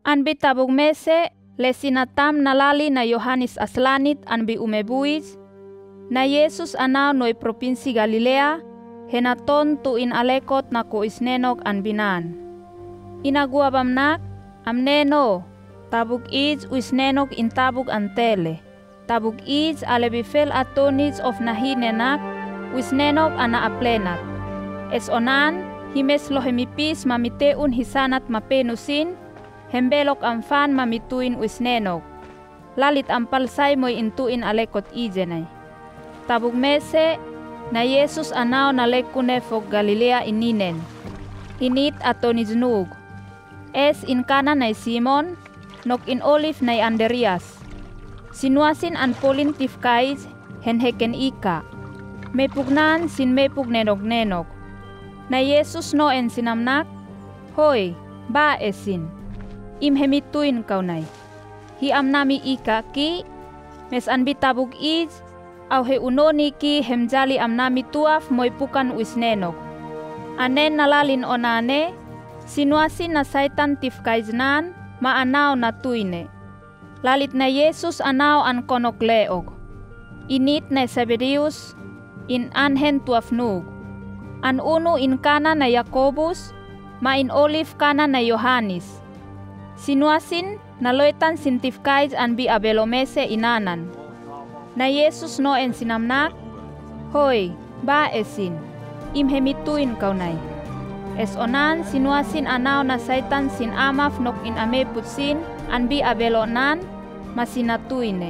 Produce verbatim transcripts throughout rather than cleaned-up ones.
Anbi tabuk mese le sinatam nalali na Yohanes aslanit anbi umebuis, na Yesus anaw noy propinsi Galilea, henaton tuin alekot na ko isnenok anbinan. Inaguabamnak, amneno, tabuk ij uisnenok intabuk antele. Tabuk ij alebifel atonij of nahinenak, uisnenok ana aplenat. Es onan, himes lohemipis mamiteun hisanat mapenusin, hembelok amfan mamituin uisnenok. Lalit ampalsay moy intuin alekot ijenay. Tabuk mese, na Yesus anaw nalekune fok Galilea ininen. Init atonijnug. Es in kana nay Simon, nok in olive nay Anderias. Sinuasin an polin tifkais, henheken ika. Mepugnan sin mepug nenok-nenok. Na Yesus no en sinamnak, hoy, ba esin. Imhemituin kaunay. Hi amnami ika ki, mes anbitabug ij, au he unoni ki hemjali amnami tuaf moy pukan uisnenok. Anen nalalin onane, sinuasin na saitan tifkaisnan, maanaw na tuine. Lalit na Yesus anaw an konokleog. Init na Zebedius, in anhen tuafnug. An uno in kana na Yakobus, ma in olive kana na Yohanes. Sinuasin naloitan sintifkais an bi abelomese inanan. Na Yesus no en sinamnak, hoy, ba esin, imhemituin kaunay. Es onan sinuasin anaw na saitan sin amaf nok in ame putsin an bi abelonan masinatuine.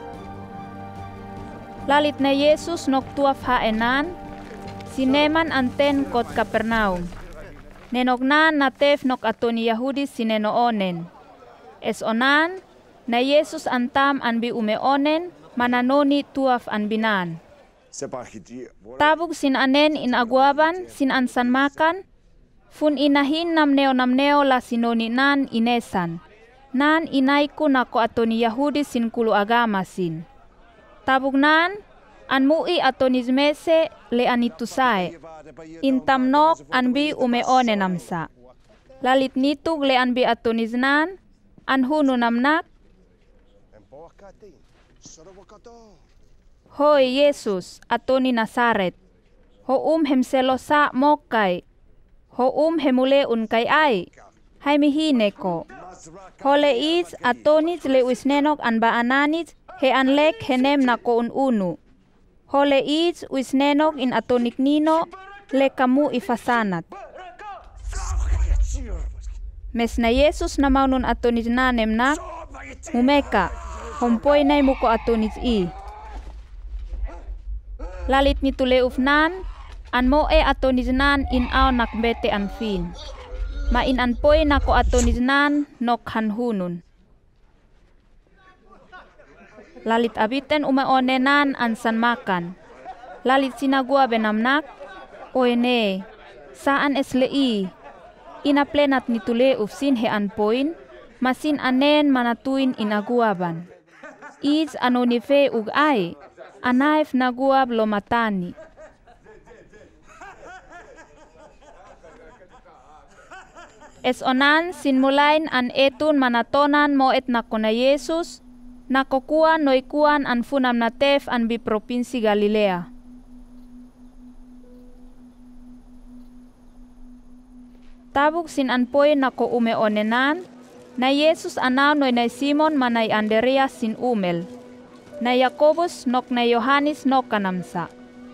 Lalit na Yesus nok tuaf haenan, sineman anten kot Kapernaum. Nenoknan natef nok ato ni Yahudi sinenoonen. Es onan, na Yesus antam an bi umeonen, mananoni tuaf anbinan. Tabuk sin anen in agwaban, sin ansan makan, fun inahin namneo namneo la sinoni nan inesan. Nan inaiku nako ato ni Yahudi sin kulu agama sin. Tabuk nan, anmui ato nizmese le anitusae. Intamnok anbi umeone namsa. Lalit nitug le anbi ato niznan, anhunu namnak. Hoy Yesus, ato ni Nazaret. Ho um hemselosa mokay. Ho um hemule unkay ay. Hay mihine ko. Hole is atonij le uisnenok an baananij he anlek henem na ko ununu. Hole is uisnenok in atonik nino le kamu ifasanat. Mes na Yesus na maunun atonij nanem na mumeka. Hompoy nay muko atonij i. Lalit nitule ufnan, an mo e atoniznan in aw nakbete an fin. Ma in anpoy nako atoniznan nok hanhunun. Lalit abiten umaonenan an sanmakan. Lalit sinagua benamnak, oene, saan eslei. Inaplenat nitule ufsin he anpoin, masin anen manatuin inaguaban. Is anonife ug ay, anaif naguab lomatani. Es onan sinmulain an etun manatonan mo et nako na Yesus, nakokuan noikuan an funam natef an bi propinsi Galilea. Tabuk sin anpoy nako umeonenan, na Yesus anaw noy na Simon manay Anderias sin umel. Na Yakobus nok na Yohanes nok kanamsa.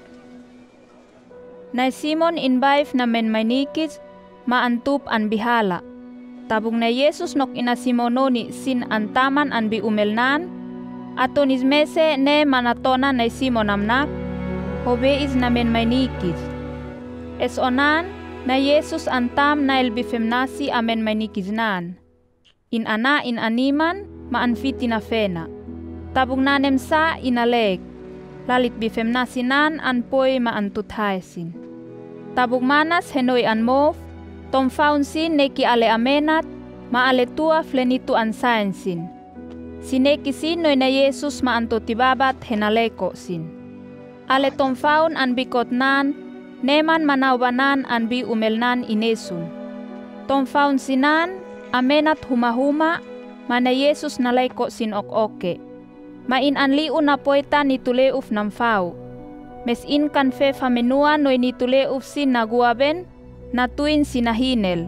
Na Simon inbaif na men manikis maantup an bihala. Tabung na Yesus nok ina Simononi sin antaman an bi umelnan, ato nismese ne manatona na Simon amnak, hobeis na men manikis. Es onan na Yesus antam na elbifemnasi amen manikisnan. In ana in animan maanfiti na fena. Tabung nanem sa inaleg, lalit bifem nasinan anpoy maantuthaesin. Tabung manas henoy anmof, tomfaun sin neki ale amenat, maaletua flenitu ansaensin. Sineki sin noy na Yesus maantotibabat henaleko sin. Ale tomfaun an bikotnan, neman manawbanan an bi umelnan inesun. Tomfaun sinan, amenat humahuma, mana Jesus nalayko sin ok-oke. Main anliu na poeta ni tuleuf nam fau. Mes in kan fe famenua noy ni tuleuf sin naguaben, natuin sinahinel.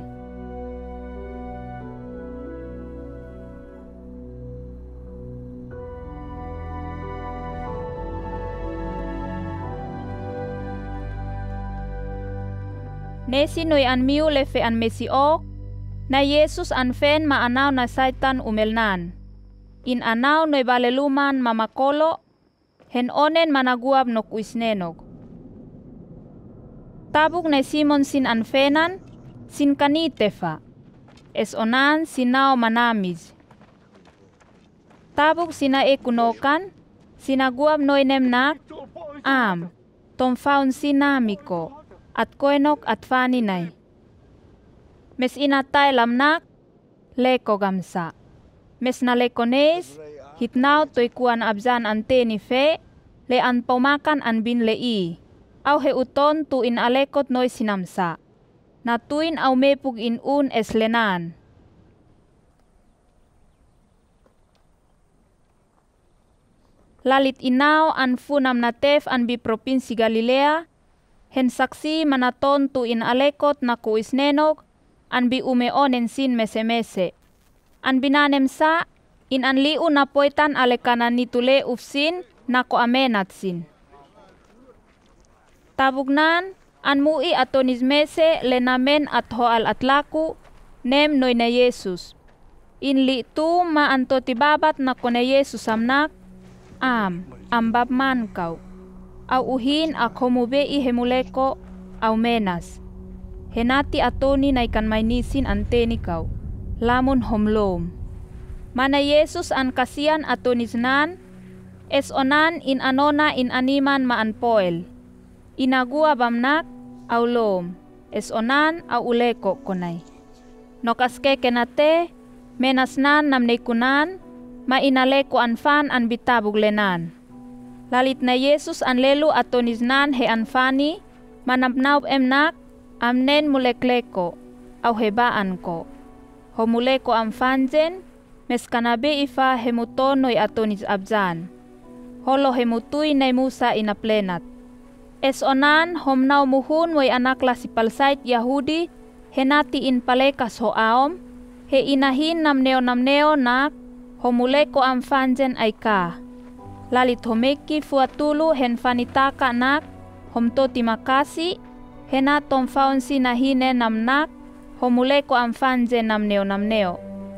Nesi noy an miu lefe an mesiok, na Jesus an fen maanaw na saitan umelnan. In anaw noy baleluman mamakolo, hen onen managuab nok uisnenog. Tabuk na Simon sin an fenan, sin kanitefa, es onan sinaw manamiz. Tabuk sina ekunokan, sinaguab noy nemnak, am, tomfaun sinamiko. At koenok at faninay. Mes inatay lamnak, leko gamsa. Mes na lekones, hitnaw toy kuan abzan ante ni fe, le an pamakan an bin lei. Aw he uton tu in alekot noy sinamsa. Natuin aw mepug in un eslenan. Lalit inaw an funam natef an bi propinsi Galilea, hen saksi manaton tu in alekot na kuisnenog, an bi umeonen sin mese-mese. An binanem sa, in an liu na poitan alekanan nitule ufsin na ko amenat sin. Tabugnan, an mui atonis mese lenamen at hoal atlaku, nem noy na Jesus. In li tu ma anto tibabat na ko na Jesus amnak, am, ambab man kau. Au uhin a komube i hemuleko au menas. Henati atoni na ikan mainisin ante ni kau. Lamun homlom. Mana Jesus an kasian atonisnan, es onan in anona in animan maan poel. Inagua bamnak au lom. Es onan au uleko konay. Nokaske kenate, menasnan namnekunan, ma inaleko anfan an bitabug lenan. Lalit na Jesus an lelu atonisnan he anfani, manapnaw emnak, amnen mulekleko, au hebaan ko. Homuleko amfanjen, mes kanabe ifa hemutonoy atonis abzan. Holo hemutuy na Musa inaplenat. Es onan homnaw muhun moy anakla si palsait Yahudi, henati in palekas ho aom, he inahin namneo namneo nak, homuleko amfanjen ay ka. Lalit homeki fuatulu hen fanitaka nak, homto timakasi, hena tomfaun sinahine namnak, homuleko amfanje namneo namneo.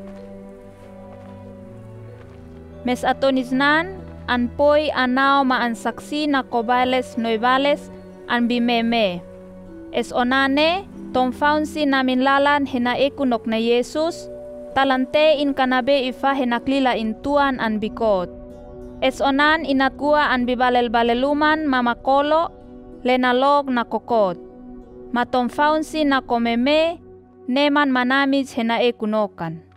Mes atonisnan, anpoy anaw maansaksi na kobales noybales, an bimeme. Es onane, tomfaun sinamin lalan hena ekunok na Jesus, talante in kanabe ifa henaklila intuan an bikot. Es onan inatgua an bibalel-baleluman mamakolo, lenalog na kokot. Matomfaun si na komeme, neman manamij hena ekunokan.